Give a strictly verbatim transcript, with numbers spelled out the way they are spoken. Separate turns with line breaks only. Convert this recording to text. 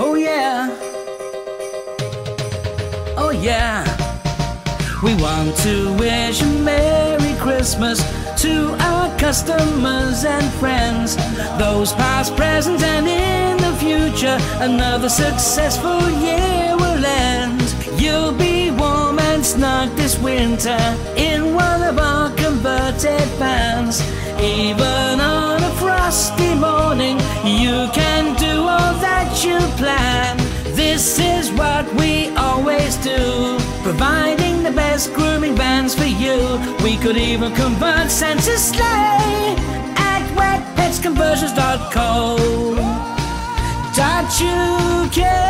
Oh yeah, oh yeah. We want to wish a Merry Christmas to our customers and friends, those past, present and in the future. Another successful year will end. You'll be warm and snug this winter in one of our converted vans. Even on a frosty morning, you can do all that you plan. This is what we always do, providing the best grooming vans for you. We could even convert Santa's sleigh at wet pets conversions dot co dot U K.